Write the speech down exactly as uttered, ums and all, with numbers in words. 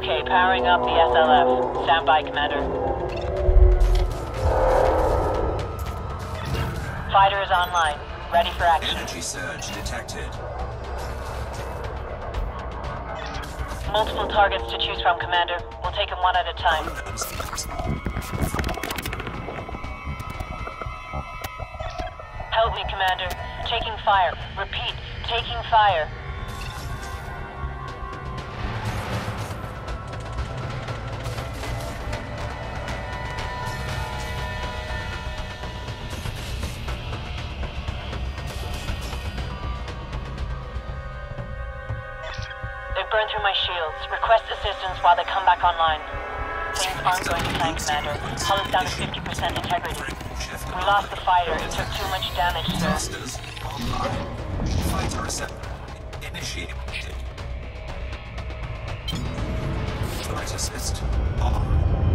Okay, powering up the S L F. Stand by, Commander. Fighter is online. Ready for action. Energy surge detected. Multiple targets to choose from, Commander. We'll take them one at a time. Help me, Commander. Taking fire. Repeat, taking fire. They've burned through my shields. Request assistance while they come back online. Things aren't going to plan, Commander. Hull is down to fifty percent integrity. We lost the fighter. He took too much damage, sir. Masters online. Fighter assembly initiated. Flight assist on.